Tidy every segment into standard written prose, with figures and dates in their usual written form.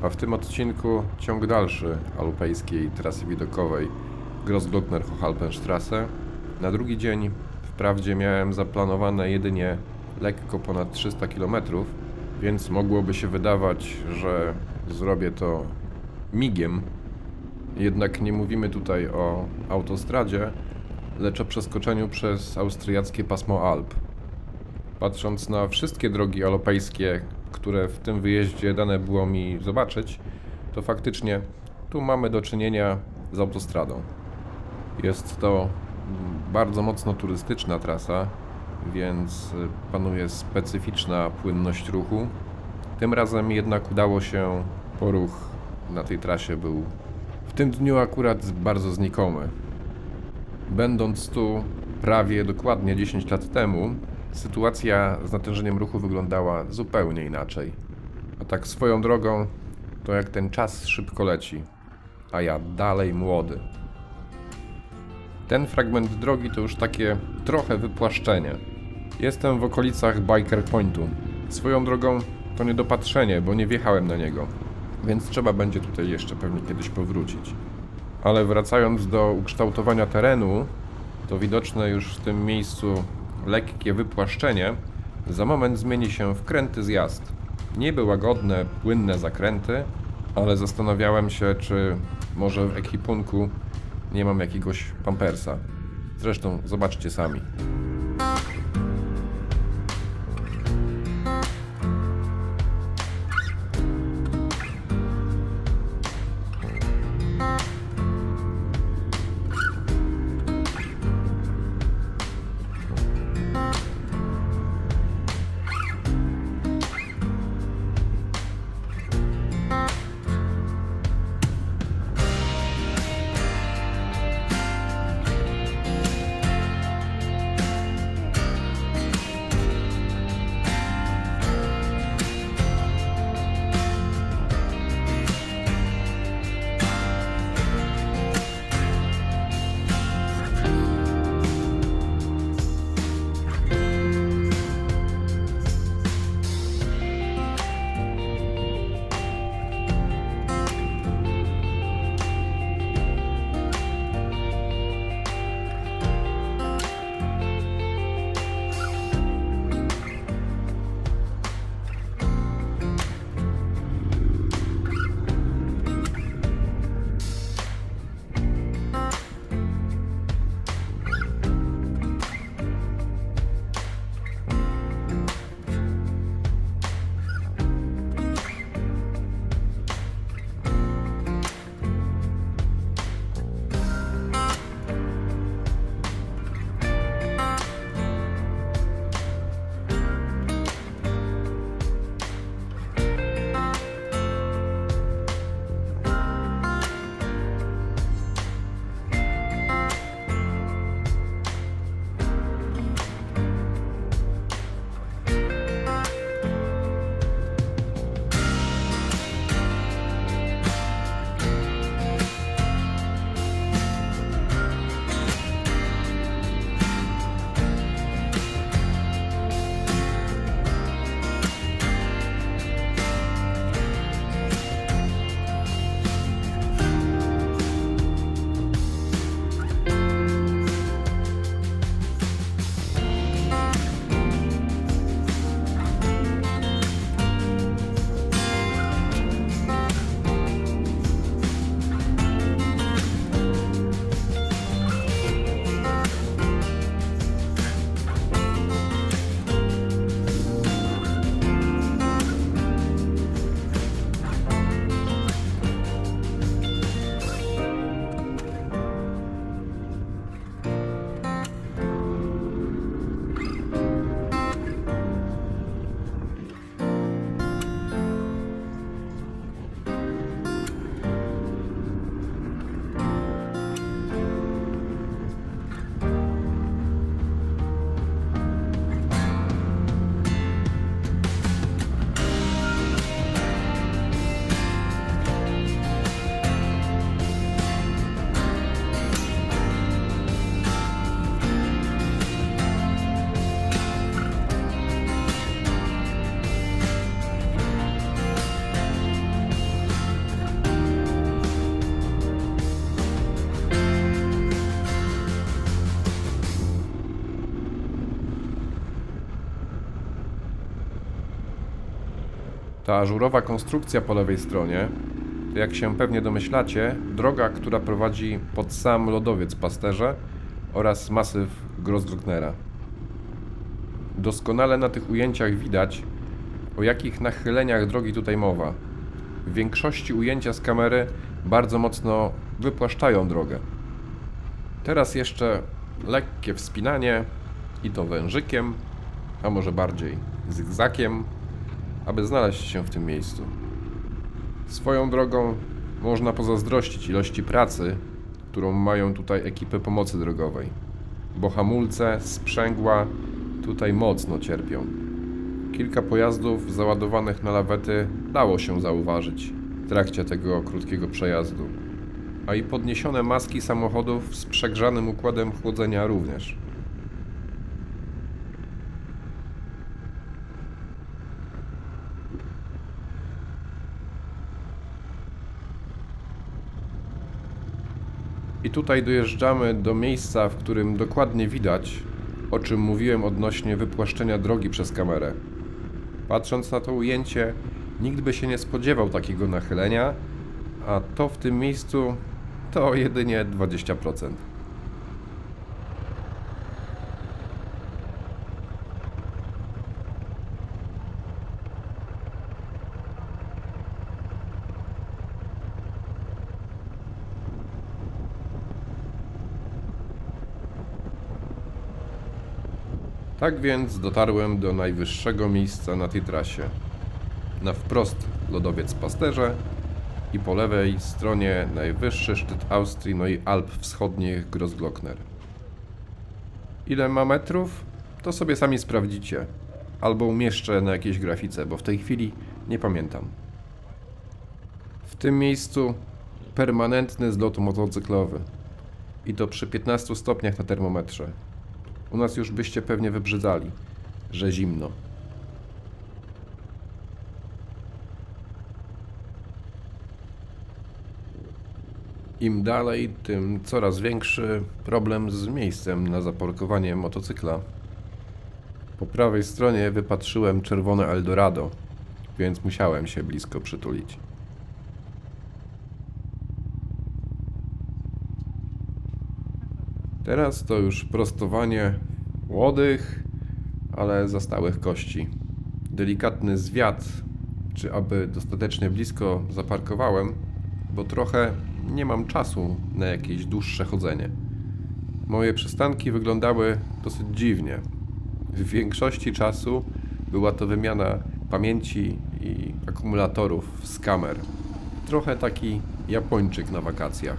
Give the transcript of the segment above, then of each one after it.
A w tym odcinku ciąg dalszy alpejskiej trasy widokowej Grossglockner-Hochalpenstrasse. Na drugi dzień wprawdzie miałem zaplanowane jedynie lekko ponad 300 km, więc mogłoby się wydawać, że zrobię to migiem. Jednak nie mówimy tutaj o autostradzie, lecz o przeskoczeniu przez austriackie pasmo Alp. Patrząc na wszystkie drogi alpejskie, które w tym wyjeździe dane było mi zobaczyć, to faktycznie tu mamy do czynienia z autostradą. Jest to bardzo mocno turystyczna trasa, więc panuje specyficzna płynność ruchu. Tym razem jednak udało się, poruch na tej trasie był w tym dniu akurat bardzo znikomy. Będąc tu prawie dokładnie 10 lat temu, sytuacja z natężeniem ruchu wyglądała zupełnie inaczej. A tak swoją drogą, to jak ten czas szybko leci, a ja dalej młody. Ten fragment drogi to już takie trochę wypłaszczenie. Jestem w okolicach Biker Pointu. Swoją drogą to niedopatrzenie, bo nie wjechałem na niego, więc trzeba będzie tutaj jeszcze pewnie kiedyś powrócić. Ale wracając do ukształtowania terenu, to widoczne już w tym miejscu lekkie wypłaszczenie za moment zmieni się w kręty zjazd. Niby łagodne, płynne zakręty, ale zastanawiałem się, czy może w ekwipunku nie mam jakiegoś pampersa. Zresztą zobaczcie sami. Ta ażurowa konstrukcja po lewej stronie to, jak się pewnie domyślacie, droga, która prowadzi pod sam lodowiec Pasterze oraz masyw Grossglocknera. Doskonale na tych ujęciach widać, o jakich nachyleniach drogi tutaj mowa. W większości ujęcia z kamery bardzo mocno wypłaszczają drogę. Teraz jeszcze lekkie wspinanie i to wężykiem, a może bardziej zygzakiem, aby znaleźć się w tym miejscu. Swoją drogą można pozazdrościć ilości pracy, którą mają tutaj ekipy pomocy drogowej, bo hamulce, sprzęgła tutaj mocno cierpią. Kilka pojazdów załadowanych na lawety dało się zauważyć w trakcie tego krótkiego przejazdu, a i podniesione maski samochodów z przegrzanym układem chłodzenia również. I tutaj dojeżdżamy do miejsca, w którym dokładnie widać, o czym mówiłem odnośnie wypłaszczenia drogi przez kamerę. Patrząc na to ujęcie, nikt by się nie spodziewał takiego nachylenia, a to w tym miejscu to jedynie 20%. Tak więc dotarłem do najwyższego miejsca na tej trasie. Na wprost lodowiec Pasterze i po lewej stronie najwyższy szczyt Austrii, no i Alp Wschodnich Grossglockner. Ile ma metrów? To sobie sami sprawdzicie. Albo umieszczę na jakiejś grafice, bo w tej chwili nie pamiętam. W tym miejscu permanentny zlot motocyklowy. I to przy 15 stopniach na termometrze. U nas już byście pewnie wybrzydzali, że zimno. Im dalej, tym coraz większy problem z miejscem na zaparkowanie motocykla. Po prawej stronie wypatrzyłem czerwone Eldorado, więc musiałem się blisko przytulić. Teraz to już prostowanie młodych, ale zastałych kości. Delikatny zwiat, czy aby dostatecznie blisko zaparkowałem, bo trochę nie mam czasu na jakieś dłuższe chodzenie. Moje przystanki wyglądały dosyć dziwnie. W większości czasu była to wymiana pamięci i akumulatorów z kamer. Trochę taki Japończyk na wakacjach.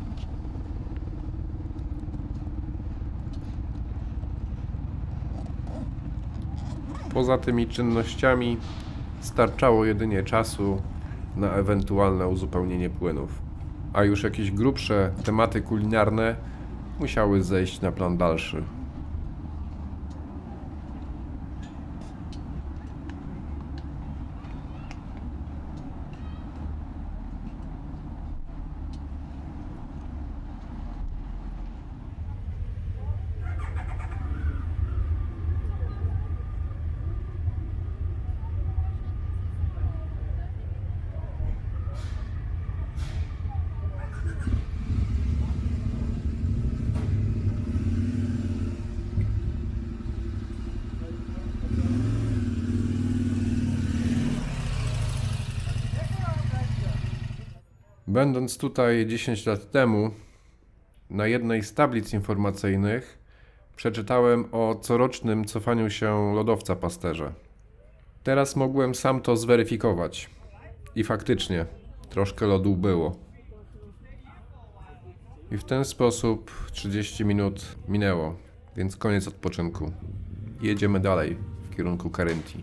Poza tymi czynnościami starczało jedynie czasu na ewentualne uzupełnienie płynów, a już jakieś grubsze tematy kulinarne musiały zejść na plan dalszy. Będąc tutaj 10 lat temu, na jednej z tablic informacyjnych przeczytałem o corocznym cofaniu się lodowca Pasterze. Teraz mogłem sam to zweryfikować. I faktycznie, troszkę lodu było. I w ten sposób 30 minut minęło, więc koniec odpoczynku. Jedziemy dalej w kierunku Carinthii.